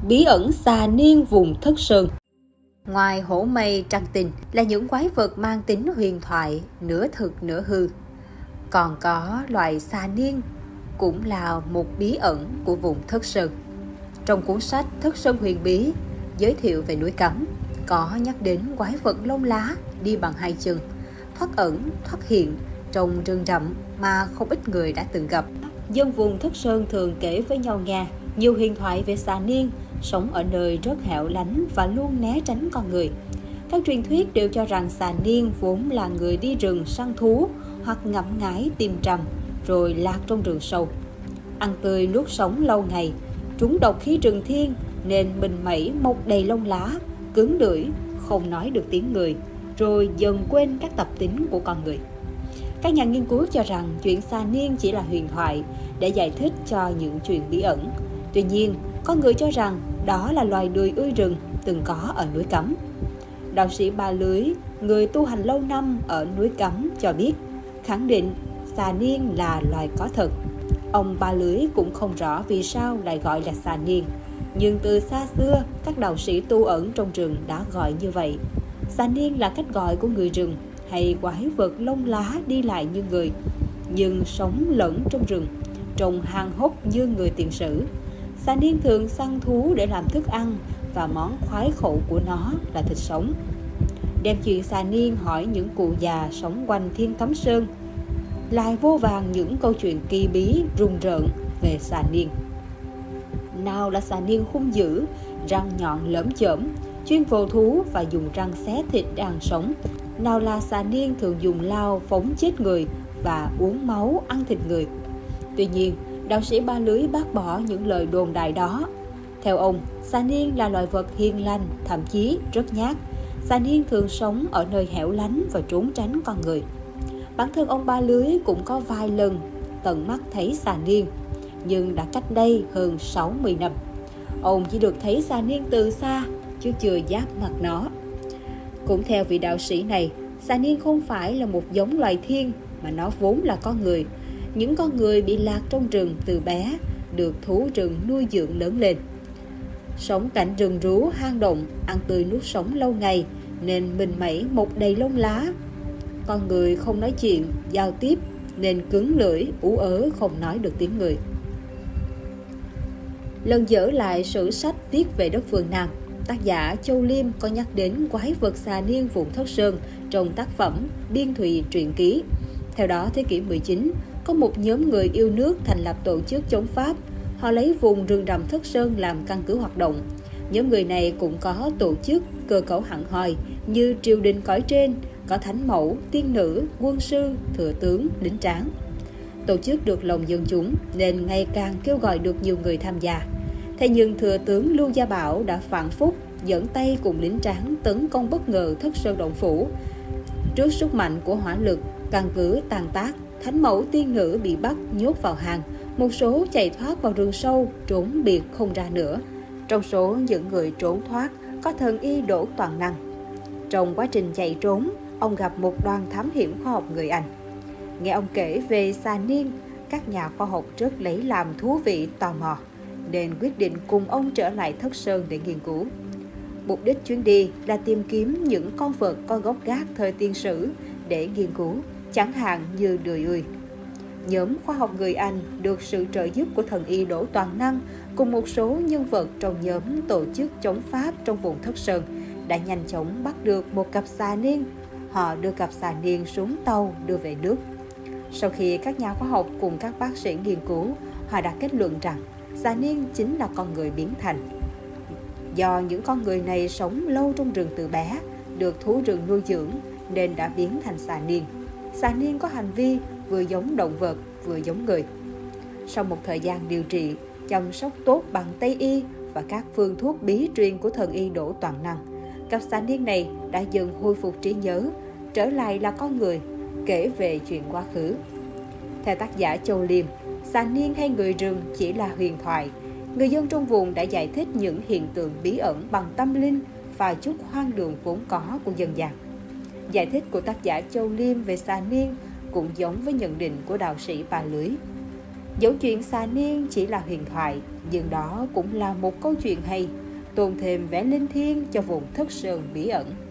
Bí ẩn xà niên vùng Thất Sơn. Ngoài hổ mây trăng tinh là những quái vật mang tính huyền thoại, nửa thực nửa hư, còn có loài xà niên cũng là một bí ẩn của vùng Thất Sơn. Trong cuốn sách Thất Sơn Huyền Bí giới thiệu về núi Cấm, có nhắc đến quái vật lông lá đi bằng hai chân, thoát ẩn, thoát hiện trong rừng rậm mà không ít người đã từng gặp. Dân vùng Thất Sơn thường kể với nhau nghe nhiều huyền thoại về xà niên sống ở nơi rất hẻo lánh và luôn né tránh con người. Các truyền thuyết đều cho rằng xà niên vốn là người đi rừng săn thú hoặc ngậm ngải tìm trầm rồi lạc trong rừng sâu. Ăn tươi nuốt sống lâu ngày, trúng độc khí rừng thiên nên mình mẩy mọc đầy lông lá, cứng lưỡi, không nói được tiếng người, rồi dần quên các tập tính của con người. Các nhà nghiên cứu cho rằng chuyện xà niên chỉ là huyền thoại để giải thích cho những chuyện bí ẩn. Tuy nhiên, có người cho rằng đó là loài đười ươi rừng từng có ở núi Cấm. Đạo sĩ Ba Lưới, người tu hành lâu năm ở núi Cấm cho biết, khẳng định xà niên là loài có thật. Ông Ba Lưới cũng không rõ vì sao lại gọi là xà niên, nhưng từ xa xưa các đạo sĩ tu ẩn trong rừng đã gọi như vậy. Xà niên là cách gọi của người rừng hay quái vật lông lá đi lại như người, nhưng sống lẫn trong rừng, trông hang hốc như người tiền sử. Xà niên thường săn thú để làm thức ăn và món khoái khẩu của nó là thịt sống. Đem chuyện xà niên hỏi những cụ già sống quanh Thiên Cấm Sơn, lại vô vàn những câu chuyện kỳ bí rùng rợn về xà niên. Nào là xà niên hung dữ, răng nhọn lởm chởm, chuyên vồ thú và dùng răng xé thịt để ăn sống. Nào là xà niên thường dùng lao phóng chết người và uống máu ăn thịt người. Tuy nhiên, đạo sĩ Ba Lưới bác bỏ những lời đồn đại đó. Theo ông, xà niên là loài vật hiền lành, thậm chí rất nhát. Xà niên thường sống ở nơi hẻo lánh và trốn tránh con người. Bản thân ông Ba Lưới cũng có vài lần tận mắt thấy xà niên, nhưng đã cách đây hơn 60 năm. Ông chỉ được thấy xà niên từ xa, chứ chưa giáp mặt nó. Cũng theo vị đạo sĩ này, xà niên không phải là một giống loài thiên, mà nó vốn là con người. Những con người bị lạc trong rừng từ bé, được thú rừng nuôi dưỡng lớn lên. Sống cảnh rừng rú hang động, ăn tươi nuốt sống lâu ngày, nên mình mẩy mọc đầy lông lá. Con người không nói chuyện, giao tiếp, nên cứng lưỡi, ú ớ không nói được tiếng người. Lần dở lại sử sách viết về đất phương Nam, tác giả Châu Liêm có nhắc đến quái vật xà niên vùng Thất Sơn trong tác phẩm Biên Thùy Truyện Ký. Theo đó, thế kỷ 19, có một nhóm người yêu nước thành lập tổ chức chống Pháp. Họ lấy vùng rừng rậm Thất Sơn làm căn cứ hoạt động. Nhóm người này cũng có tổ chức, cơ cấu hẳn hoi như triều đình cõi trên, có thánh mẫu, tiên nữ, quân sư, thừa tướng, lính tráng. Tổ chức được lòng dân chúng nên ngày càng kêu gọi được nhiều người tham gia. Thế nhưng thừa tướng Lưu Gia Bảo đã phản phúc, dẫn tay cùng lính tráng tấn công bất ngờ Thất Sơn động phủ. Trước sức mạnh của hỏa lực, căn cứ tàn tác, thánh mẫu tiên nữ bị bắt nhốt vào hang, một số chạy thoát vào rừng sâu, trốn biệt không ra nữa. Trong số những người trốn thoát có thần y Đỗ Toàn Năng. Trong quá trình chạy trốn, ông gặp một đoàn thám hiểm khoa học người Anh. Nghe ông kể về xà niên, các nhà khoa học rất lấy làm thú vị, tò mò, nên quyết định cùng ông trở lại Thất Sơn để nghiên cứu. Mục đích chuyến đi là tìm kiếm những con vật có gốc gác thời tiên sử để nghiên cứu, chẳng hạn như đười ươi. Nhóm khoa học người Anh được sự trợ giúp của thần y Đỗ Toàn Năng cùng một số nhân vật trong nhóm tổ chức chống Pháp trong vùng Thất Sơn đã nhanh chóng bắt được một cặp xà niên. Họ đưa cặp xà niên xuống tàu đưa về nước. Sau khi các nhà khoa học cùng các bác sĩ nghiên cứu, họ đã kết luận rằng xà niên chính là con người biến thành. Do những con người này sống lâu trong rừng từ bé, được thú rừng nuôi dưỡng nên đã biến thành xà niên. Xà niên có hành vi vừa giống động vật vừa giống người. Sau một thời gian điều trị, chăm sóc tốt bằng Tây y và các phương thuốc bí truyền của thần y Đỗ Toàn Năng, cặp xà niên này đã dần hồi phục trí nhớ, trở lại là con người, kể về chuyện quá khứ. Theo tác giả Châu Liêm, xà niên hay người rừng chỉ là huyền thoại. Người dân trong vùng đã giải thích những hiện tượng bí ẩn bằng tâm linh và chút hoang đường vốn có của dân gian. Giải thích của tác giả Châu Liêm về xà niên cũng giống với nhận định của đạo sĩ Ba Lưới. Dẫu chuyện xà niên chỉ là huyền thoại, nhưng đó cũng là một câu chuyện hay, tôn thêm vẻ linh thiêng cho vùng thất sơn bí ẩn.